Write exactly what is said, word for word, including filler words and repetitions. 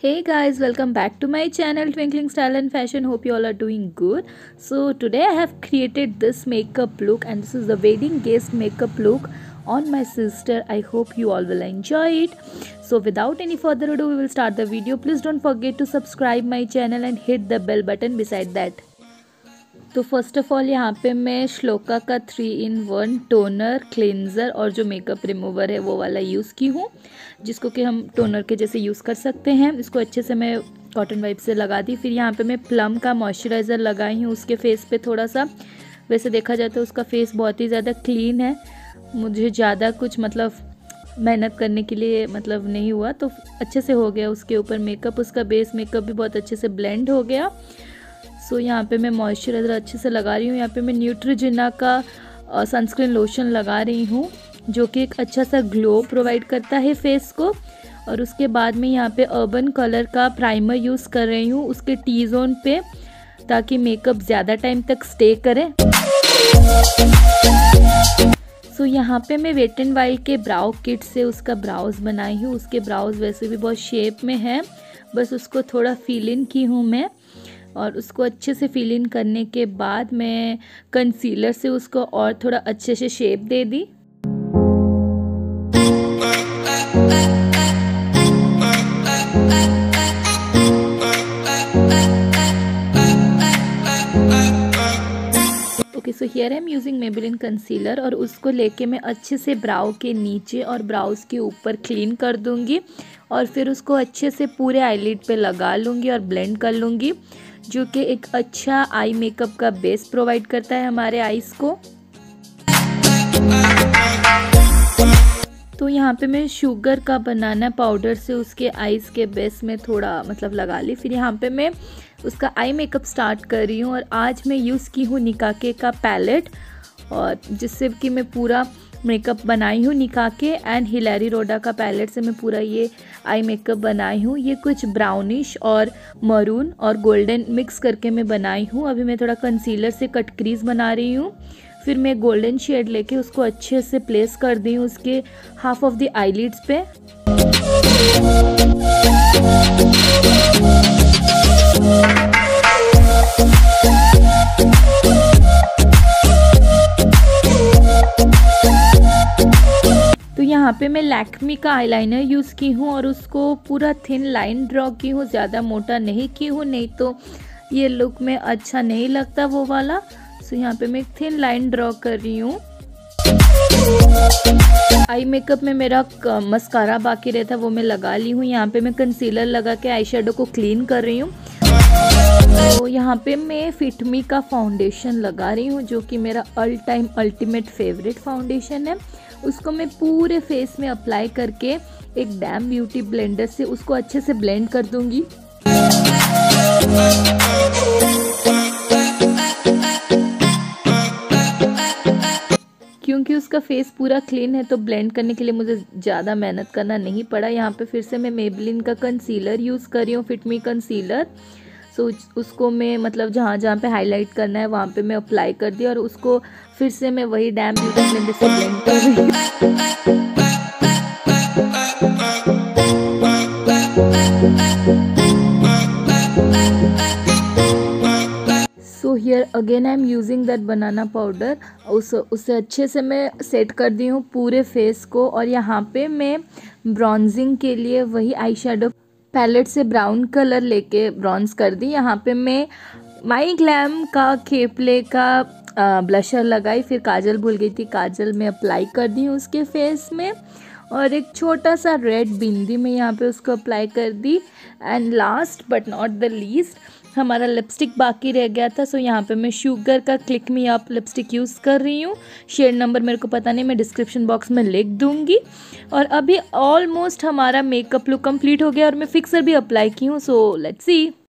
Hey guys, welcome back to my channel Twinkling Style and Fashion. Hope you all are doing good. So today I have created this makeup look and this is the wedding guest makeup look on my sister. I hope you all will enjoy it. So without any further ado, we will start the video. Please don't forget to subscribe my channel and hit the bell button beside that. तो first of all यहाँ पे मैं श्लोका का three in one toner, cleanser और जो makeup remover है वो वाला यूज़ की हूँ, जिसको कि हम टोनर के जैसे यूज़ कर सकते हैं। इसको अच्छे से मैं कॉटन वाइप से लगा दी। फिर यहाँ पे मैं प्लम का मॉइस्चराइज़र लगाई हूँ उसके फेस पे थोड़ा सा। वैसे देखा जाए तो उसका फेस बहुत ही ज़्यादा क्लीन है, मुझे ज़्यादा कुछ मतलब मेहनत करने के लिए मतलब नहीं हुआ, तो अच्छे से हो गया उसके ऊपर मेकअप। उसका बेस मेकअप भी बहुत अच्छे से ब्लेंड हो गया। सो so, यहाँ पे मैं मॉइस्चराइज़र अच्छे से लगा रही हूँ। यहाँ पे मैं न्यूट्रोजेना का सनस्क्रीन लोशन लगा रही हूँ, जो कि एक अच्छा सा ग्लो प्रोवाइड करता है फेस को। और उसके बाद में यहाँ पे अर्बन कलर का प्राइमर यूज़ कर रही हूँ उसके टी जोन पे, ताकि मेकअप ज़्यादा टाइम तक स्टे करे। सो so, यहाँ पे मैं वेट एंड वाइल्ड के ब्राउ किट से उसका ब्राउज बनाई हूँ। उसके ब्राउज वैसे भी बहुत शेप में है, बस उसको थोड़ा फिल इन की हूँ मैं। और उसको अच्छे से फिल इन करने के बाद मैं कंसीलर से उसको और थोड़ा अच्छे से शेप दे दी। Okay, so here I am using Maybelline concealer और उसको लेके मैं अच्छे से ब्राउ के नीचे और ब्राउज के ऊपर क्लीन कर दूंगी और फिर उसको अच्छे से पूरे आईलिड पे लगा लूँगी और ब्लेंड कर लूँगी, जो कि एक अच्छा आई मेकअप का बेस प्रोवाइड करता है हमारे आईज को। तो यहाँ पे मैं शुगर का बनाना पाउडर से उसके आईज के बेस में थोड़ा मतलब लगा ली। फिर यहाँ पे मैं उसका आई मेकअप स्टार्ट कर रही हूँ और आज मैं यूज़ की हूँ निकाके का पैलेट, और जिससे कि मैं पूरा मेकअप बनाई हूँ निकाके एंड हिलेरी रोडा का पैलेट से मैं पूरा ये आई मेकअप बनाई हूँ। ये कुछ ब्राउनिश और मरून और गोल्डन मिक्स करके मैं बनाई हूँ। अभी मैं थोड़ा कंसीलर से कट क्रीज बना रही हूँ। फिर मैं गोल्डन शेड लेके उसको अच्छे से प्लेस कर दी हूँ उसके हाफ ऑफ द आईलिड्स पे। यहाँ पे मैं लैक्मी का आईलाइनर यूज़ की हूँ और उसको पूरा थिन लाइन ड्रॉ की हूँ, ज़्यादा मोटा नहीं की हूँ, नहीं तो ये लुक में अच्छा नहीं लगता वो वाला। सो यहाँ पे मैं एक थिन लाइन ड्रॉ कर रही हूँ। आई मेकअप में मेरा मस्कारा बाकी रहता वो मैं लगा ली हूँ। यहाँ पे मैं कंसीलर लगा के आई शेडो को क्लीन कर रही हूँ। तो यहाँ पे मैं फिटमी का फाउंडेशन लगा रही हूँ, जो कि मेरा all time ultimate favourite foundation है। उसको मैं पूरे फेस में अप्लाई करके एक डैम ब्यूटी ब्लेंडर से उसको अच्छे से ब्लेंड कर दूंगी। क्योंकि उसका फेस पूरा क्लीन है तो ब्लेंड करने के लिए मुझे ज़्यादा मेहनत करना नहीं पड़ा। यहाँ पे फिर से मैं मेबेलिन का कंसीलर यूज़ कर रही हूँ, फिटमी कंसीलर। सो so, उसको मैं मतलब जहाँ जहाँ पे हाईलाइट करना है वहाँ पे मैं अप्लाई कर दिया और उसको फिर से मैं वही डैम ब्यूटी ब्लेंडर से ब्लेंड कर रही हूँ। So here again I am using that banana powder. उस उससे अच्छे से मैं सेट कर दी हूँ पूरे फेस को। और यहाँ पे मैं ब्रॉन्जिंग के लिए वही आई शेडो पैलेट से ब्राउन कलर लेके ब्रॉन्ज कर दी। यहाँ पे मैं माई ग्लैम का केपले का ब्लशर लगाई, फिर काजल भूल गई थी, काजल में अप्लाई कर दी हूँ उसके फेस में। और एक छोटा सा रेड बिंदी में यहाँ पे उसको अप्लाई कर दी। And last but not the least हमारा लिपस्टिक बाकी रह गया था। सो यहाँ पे मैं शुगर का click me up lipstick use कर रही हूँ। शेड नंबर मेरे को पता नहीं, मैं डिस्क्रिप्शन बॉक्स में लिख दूँगी। और अभी ऑलमोस्ट हमारा मेकअप लुक कंप्लीट हो गया और मैं फिक्सर भी अप्लाई की हूँ। So let's C.